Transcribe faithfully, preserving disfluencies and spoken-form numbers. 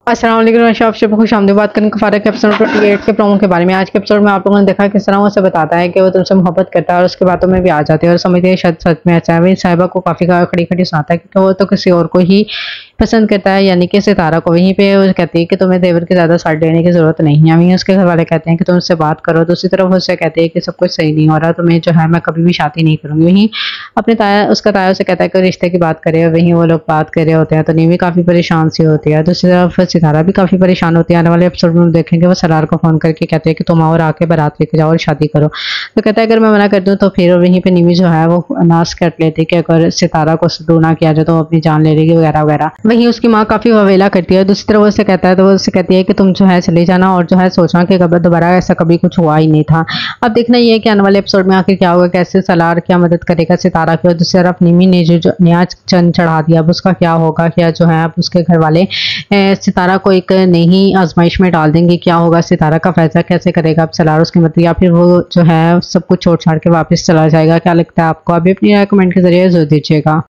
अस्सलाम वालेकुम, मैं आपसे खुश आमदीद बात करें कफारा के एपिसोड अट्ठाईस के प्रोमो के बारे में। आज के एपिसोड में आप लोगों ने देखा किस तरह वो उसे बताता है कि वो तुमसे मोहब्बत करता है और उसके बातों में भी आ जाती है और समझती है शायद सच में ऐसा है। वही साहिबा को काफ़ी खड़ी खड़ी सुनाता है क्योंकि वो तो किसी और को ही पसंद करता है, यानी कि सितारा को। वहीं पे वो कहती है कि तुम्हें देवर के ज़्यादा साथ देने की ज़रूरत नहीं है। वहीं उसके घर वाले कहते हैं कि तुम उससे बात करो। दूसरी तरफ उससे कहते हैं कि सब कुछ सही नहीं हो रहा, तुम्हें जो है मैं कभी भी शादी नहीं करूँगी। वहीं अपने ताया उसका ताया उसे कहता है कि रिश्ते की बात करे। वहीं वो लोग बात कर रहे होते हैं तो नीवी काफ़ी परेशान सी होती है। दूसरी तरफ सितारा भी काफ़ी परेशान होती है। आने वाले एपिसोड में हम देखेंगे वो सरार को फ़ोन करके कहते हैं कि तुम आओ और आके बारात लेके जाओ और शादी करो। तो कहता है अगर मैं मना कर दूँ तो फिर वहीं पे नीवी जो है वो अनास कर लेती है कि अगर सितारा को सदू ना किया जाए तो अपनी जान ले लेगी वगैरह वगैरह। वहीं उसकी माँ काफ़ी ववेला करती है। दूसरी तरफ उससे कहता है तो वो उससे कहती है कि तुम जो है चले जाना और जो है सोचना कि कभी दोबारा ऐसा कभी कुछ हुआ ही नहीं था। अब देखना ये है कि आने वाले एपिसोड में आखिर क्या होगा, कैसे सलार क्या मदद करेगा सितारा की। और दूसरी तरफ निमी ने जो नया चंद चढ़ा दिया अब उसका क्या होगा, क्या जो है अब उसके घर वाले सितारा को एक नई आजमाइश में डाल देंगे। क्या होगा, सितारा का फैसला कैसे करेगा अब सलार उसकी मदद, या फिर वो जो है सब कुछ छोड़ छाड़ के वापस चला जाएगा। क्या लगता है आपको? अभी अपनी राय कमेंट के जरिए जरूर दीजिएगा।